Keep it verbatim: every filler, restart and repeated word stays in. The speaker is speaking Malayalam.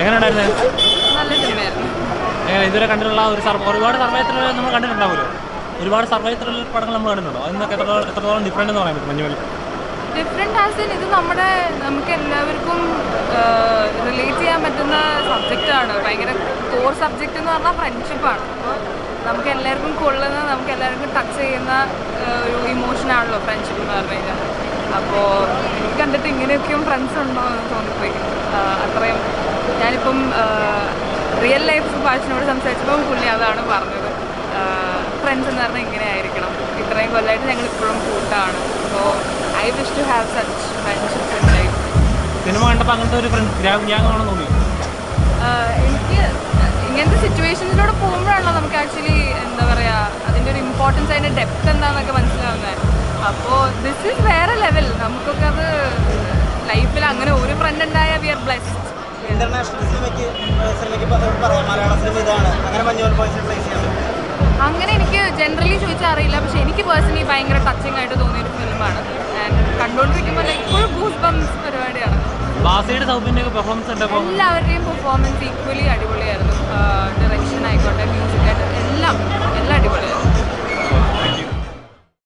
എങ്ങനെയുണ്ടായിരുന്നു? നല്ല സിനിമയായിരുന്നു. ഇതുവരെ കണ്ടിട്ടുള്ള ഒരു ഒരുപാട് സർവൈ ത്രില്ലർ നമ്മൾ കണ്ടിട്ടുണ്ടാവുമല്ലോ, ഒരുപാട് സർവൈ ത്രില്ലർ പടങ്ങൾ നമ്മൾ കണ്ടിട്ടുണ്ടോ? അതിനൊക്കെ എത്രത്തോളം എത്രത്തോളം ഡിഫറെൻ്റ് എന്ന് പറയാൻ പറ്റും മഞ്ഞുമൽ? ഡിഫറെൻ്റ് ആസ് ഇൻ ഇത് നമ്മുടെ നമുക്ക് എല്ലാവർക്കും റിലേറ്റ് ചെയ്യാൻ പറ്റുന്ന സബ്ജക്റ്റാണ്. ഭയങ്കര കോർ സബ്ജക്റ്റ് എന്ന് പറഞ്ഞാൽ ഫ്രണ്ട്ഷിപ്പാണ്. അപ്പോൾ നമുക്ക് എല്ലാവർക്കും കൊള്ളുന്ന, നമുക്ക് എല്ലാവർക്കും ടച്ച് ചെയ്യുന്ന ഒരു ഇമോഷനാണല്ലോ ഫ്രണ്ട്ഷിപ്പ് എന്ന് പറഞ്ഞു കഴിഞ്ഞാൽ. അപ്പോൾ എനിക്ക് കണ്ടിട്ട് ഇങ്ങനെയൊക്കെയും ഫ്രണ്ട്സ് ഉണ്ടോ എന്ന് തോന്നിപ്പോയി. അത്രയും ഞാനിപ്പം റിയൽ ലൈഫ് ഭാഷനോട് സംസാരിച്ചപ്പോൾ പുള്ളി അതാണ് പറഞ്ഞത്, ഫ്രണ്ട്സ് എന്ന് പറഞ്ഞാൽ ഇങ്ങനെ ആയിരിക്കണം, ഇത്രയും കൊല്ലമായിട്ട് ഞങ്ങൾ ഇപ്പോഴും കൂട്ടാണ്. അപ്പോൾ I wish to have such friendships in life. Cinema കണ്ടപ്പോൾ അങ്ങനത്തെ ഒരു ഫ്രണ്ട് ഗ്യാങ്ങാണെന്ന് തോന്നി? എനിക്ക് ഇങ്ങനത്തെ സിറ്റുവേഷൻസിലൂടെ പോകുമ്പോഴാണല്ലോ നമുക്ക് ആക്ച്വലി എന്താ പറയുക അതിൻ്റെ ഒരു ഇമ്പോർട്ടൻസ്, അതിൻ്റെ ഡെപ്ത് എന്താണെന്നൊക്കെ മനസ്സിലാവുന്നത്. അപ്പോൾ ദിസ് ഈസ് വേറെ ലെവൽ. നമുക്കൊക്കെ അത് ലൈഫിൽ അങ്ങനെ ഒരു ഫ്രണ്ട് ഉണ്ടായാൽ വി ആർ ബ്ലെസ്ഡ്. ഇന്റർനാഷണൽ സിനിമയ്ക്ക് സിനിമയ്ക്ക് പറയാം മലയാള സിനിമ ഇതാണ്, അങ്ങനെ മഞ്ഞുമൽ ബോയ്സിനെ പ്ലേസ് ചെയ്യാൻ പറ്റും? അങ്ങനെ എനിക്ക് ജനറലി ചോദിച്ചാൽ അറിയില്ല, പക്ഷെ എനിക്ക് പേഴ്സണലി ഭയങ്കര ടച്ചിങ് ആയിട്ട് തോന്നിയൊരു ഫിലിമാണ്. ആൻഡ് കണ്ടുകൊണ്ടിരിക്കുമ്പോൾ ലൈക്ക് ഫുൾ ഗൂസ് ബംസ് പരിപാടിയാണ്. ബാസിയുടെ സൗബിൻ്റെ പെർഫോമൻസ് ഉണ്ട്. എല്ലാവരുടെയും പെർഫോമൻസ് ഈക്വലി അടിപൊളിയാണ്.